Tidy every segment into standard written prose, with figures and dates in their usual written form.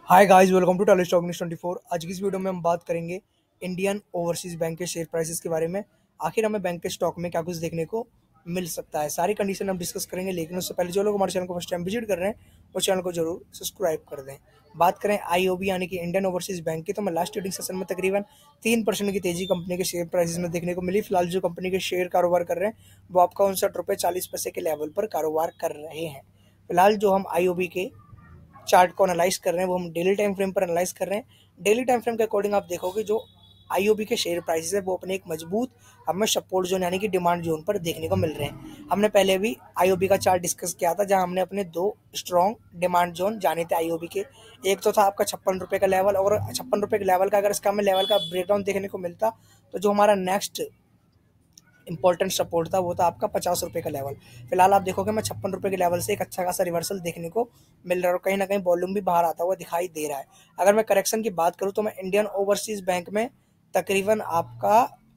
Hi guys, welcome to tally stock news 24। आज की इस वीडियो में हम बात करेंगे इंडियन ओवरसीज बैंक के शेयर प्राइसेस के बारे में। आखिर हमें बैंक के स्टॉक में क्या कुछ देखने को मिल सकता है, सारी कंडीशन हम डिस्कस करेंगे। लेकिन उससे पहले जो लोग हमारे चैनल को फर्स्ट टाइम विजिट कर रहे हैं वो चैनल को जरूर सब्सक्राइब कर दें। बात करें आईओबी यानी कि इंडियन ओवरसीज बैंक की, तो मैं लास्ट ट्रेडिंग सेशन में तकरीबन 3% की तेजी कंपनी के शेयर प्राइसेस में देखने को मिली। फिलहाल जो कंपनी के शेयर कारोबार कर रहे हैं वो आपका 59 रुपये 40 पैसे के लेवल पर कारोबार कर रहे हैं। फिलहाल जो हम आईओबी के चार्ट को एनालाइज कर रहे हैं वो हम डेली टाइम फ्रेम पर एनालाइज कर रहे हैं। डेली टाइम फ्रेम के अकॉर्डिंग आप देखोगे जो आईओबी के शेयर प्राइसेस है वो अपने एक मजबूत हमें सपोर्ट जोन यानी कि डिमांड जोन पर देखने को मिल रहे हैं। हमने पहले भी आईओबी का चार्ट डिस्कस किया था, जहां हमने अपने दो स्ट्रॉन्ग डिमांड जोन जाने थे आईओबी के। एक तो था आपका 56 रुपये का लेवल, और 56 रुपये के लेवल का अगर इसका हमें लेवल का ब्रेकडाउन देखने को मिलता तो जो हमारा नेक्स्ट इंपॉर्टेंट सपोर्ट था वो था आपका 50 रुपये का लेवल। फिलहाल आप देखोगे मैं 56 रुपये के लेवल से एक अच्छा खासा रिवर्सल देखने को मिल रहा है, और कहीं ना कहीं वॉल्यूम भी बाहर आता हुआ दिखाई दे रहा है। अगर मैं करेक्शन की बात करूं तो मैं इंडियन ओवरसीज बैंक में तकरीबन आपका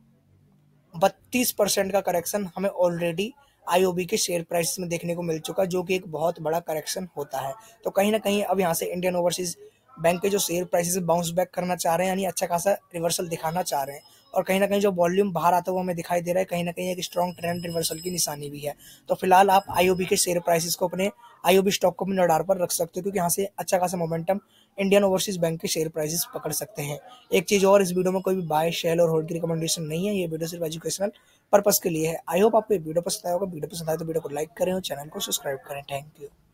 32% का करेक्शन हमें ऑलरेडी आईओबी के शेयर प्राइस में देखने को मिल चुका, जो कि एक बहुत बड़ा करेक्शन होता है। तो कहीं ना कहीं अब यहाँ से इंडियन ओवरसीज बैंक के जो शेयर प्राइसेस बाउंस बैक करना चाह रहे हैं, यानी अच्छा खासा रिवर्सल दिखाना चाह रहे हैं। और कहीं ना कहीं जो वॉल्यूम बाहर आता हुआ हमें दिखाई दे रहा है, कहीं ना कहीं एक स्ट्रॉन्ग ट्रेंड रिवर्सल की निशानी भी है। तो फिलहाल आप आईओबी के शेयर प्राइसेस को अपने आईओबी स्टॉक को अपने रडार पर रख सकते हो, क्योंकि यहाँ से अच्छा खासा मोमेंटम इंडियन ओवरसीज बैंक के शेयर प्राइसेस पकड़ सकते हैं। एक चीज और, इस वीडियो में कोई भी बाय शेल और होल्ड की रिकमेंडेशन नहीं है। ये वीडियो सिर्फ एजुकेशनल पर्पस के लिए है। आई होप आपको ये वीडियो पसंद आया होगा। वीडियो पसंद आए तो वीडियो को लाइक करें और चैनल को सब्सक्राइब करें। Thank you.